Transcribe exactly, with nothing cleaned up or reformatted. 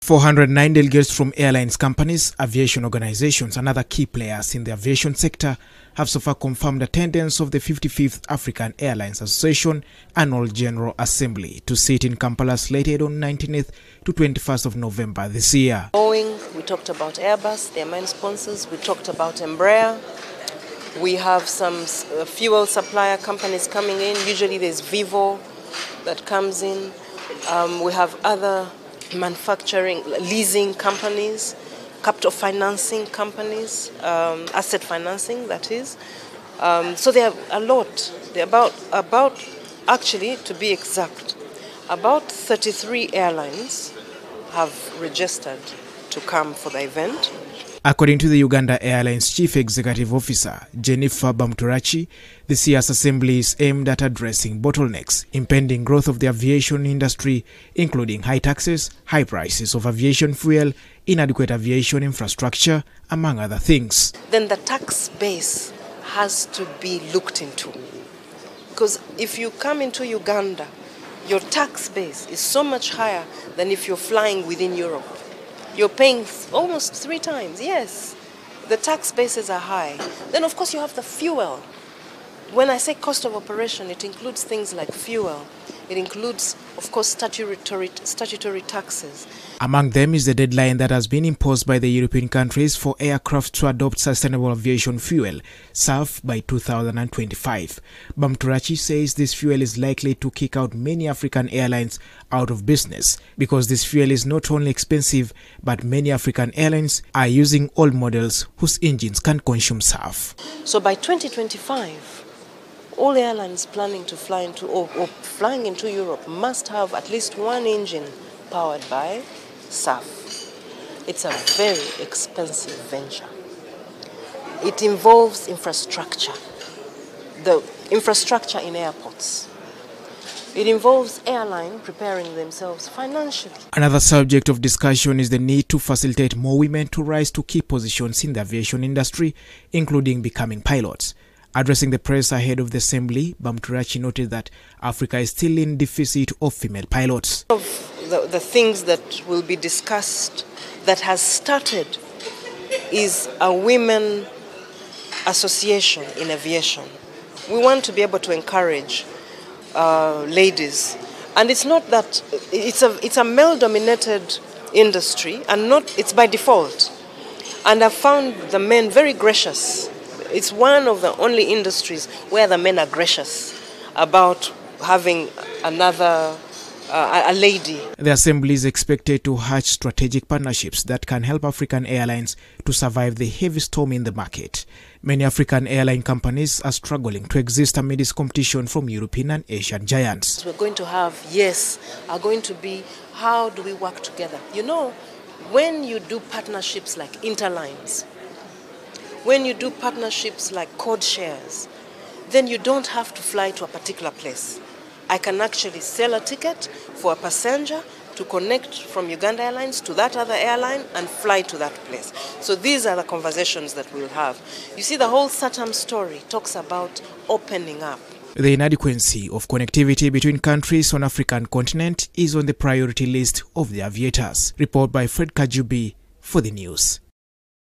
four hundred nine delegates from airlines companies, aviation organizations and other key players in the aviation sector have so far confirmed attendance of the fifty-fifth African Airlines Association Annual General Assembly to sit in Kampala slated on nineteenth to twenty-first of November this year. Boeing, we talked about Airbus, their main sponsors, we talked about Embraer. We have some uh, fuel supplier companies coming in. Usually there's Vivo that comes in. Um, we have other manufacturing, leasing companies, capital financing companies, um, asset financing, that is. Um, so there are a lot. There are about, about, actually, to be exact, about thirty-three airlines have registered to come for the event. According to the Uganda Airlines Chief Executive Officer, Jennifer Bamturachi, this year's assembly is aimed at addressing bottlenecks, impending growth of the aviation industry, including high taxes, high prices of aviation fuel, inadequate aviation infrastructure, among other things. Then the tax base has to be looked into. Because if you come into Uganda, your tax base is so much higher than if you're flying within Europe. You're paying almost three times, yes. The tax bases are high. Then, of course, you have the fuel. When I say cost of operation, it includes things like fuel. It includes, of course, statutory, statutory taxes. Among them is the deadline that has been imposed by the European countries for aircraft to adopt sustainable aviation fuel, S A F, by two thousand twenty-five. Bamturachi says this fuel is likely to kick out many African airlines out of business because this fuel is not only expensive, but many African airlines are using old models whose engines can consume S A F. So by twenty twenty-five, all airlines planning to fly into or, or flying into Europe must have at least one engine powered by S A F. It's a very expensive venture. It involves infrastructure, the infrastructure in airports. It involves airline preparing themselves financially. Another subject of discussion is the need to facilitate more women to rise to key positions in the aviation industry, including becoming pilots. Addressing the press ahead of the assembly, Bamturachi noted that Africa is still in deficit of female pilots. Of the, the things that will be discussed that has started is a women association in aviation. We want to be able to encourage uh, ladies. And it's not that, it's a, it's a male-dominated industry, and not, it's by default. And I've found the men very gracious. It's one of the only industries where the men are gracious about having another, uh, a lady. The assembly is expected to hatch strategic partnerships that can help African airlines to survive the heavy storm in the market. Many African airline companies are struggling to exist amid this competition from European and Asian giants. We're going to have, yes, are going to be, how do we work together? You know, when you do partnerships like Interlines, when you do partnerships like code shares, then you don't have to fly to a particular place. I can actually sell a ticket for a passenger to connect from Uganda Airlines to that other airline and fly to that place. So these are the conversations that we'll have. You see, the whole SATAM story talks about opening up. The inadequacy of connectivity between countries on the African continent is on the priority list of the aviators. Report by Fred Kajubi for the news.